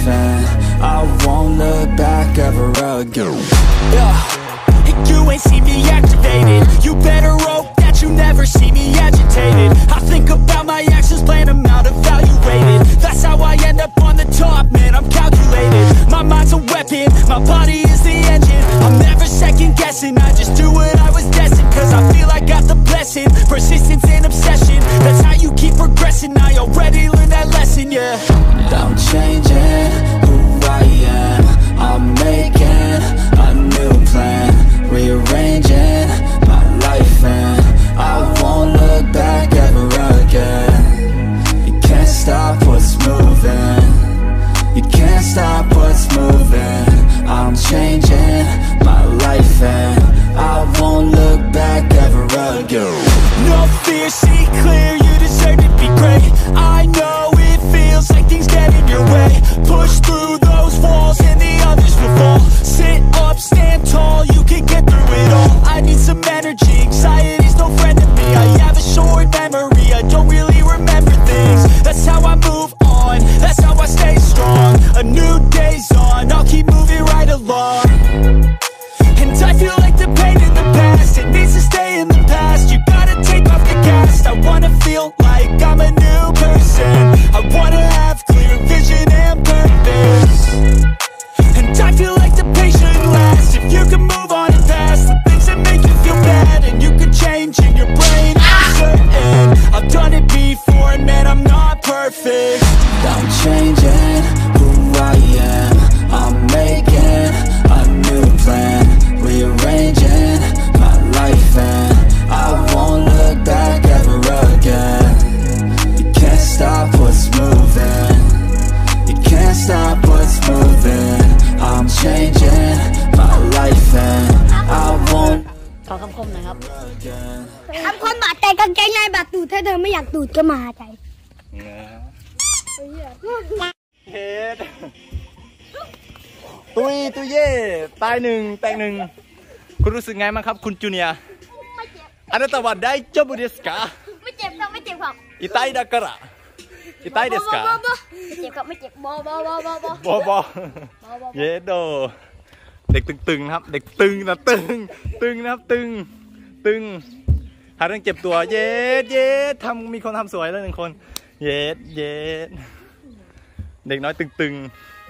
life and I won't look back ever again. You ain't see me activated. You better hope that you never see me agitated. I think about my actions, plan them out, evaluated. That's how I end up on the top, man, I'm calculated. My mind's a weapon, my body is the engine. I'm never second guessing, I just do what I was destined. Cause I feel I got the blessing, persistence and obsession. That's how you keep progressing, I already learned that lesson, yeah. I'm changing who I am, I'm making a new plan, rearranging my life and I won't look back ever again. You can't stop what's moving, you can't stop what's moving. I'm changing my life and I won't look back ever again. No fear, see clear, you deserve to be great. I know it feels like things get in your way. Push through those walls and the others will fall. Sit up, stand tall, you can get through it all. I need some energy, anxiety's no friend to me. I have a short memory, I don't really remember things. That's how I move on, that's how I stay strong. A new day's on, I'll keep moving right along. And I feel like the pain in the past, it needs to stay in the past. You gotta take off the cast, I wanna feel like I'm a new person. I wanna have clear vision and purpose. And I feel like the pain shouldn't last. If you can move on and past the things that make you feel bad, and you can change in your brain, I'm certain. I've done it before and man, I'm not perfect. I'm changing who I am, I'm making a new plan, rearranging my life and I won't look back ever again. You can't stop what's moving, you can't stop what's moving. I'm changing my life and I won't. ขอคำคมหน่อยครับคำคมบาดใจกางเกงในบาดตูดถ้าเธอไม่อยากตูดก็มาใจเฮ็ดตุยตุยเย่ตายหนึ่งแตกหนึ่งคุณรู้สึกไงบ้างครับคุณจูเนียร์ไม่เจ็บอันนั้นตะวันได้เจ้าบุเดสกาไม่เจ็บครับไม่เจ็บครับอิไตดากระอิไตเดสกาไม่เจ็บครับไม่เจ็บบอบเยโดเด็กตึงๆครับเด็กตึงนะตึงนะครับตึงหาเรื่องเจ็บตัวเย็ดทำมีคนทำสวยแล้วหนึ่งคนเย็ดเด็กน้อยตึง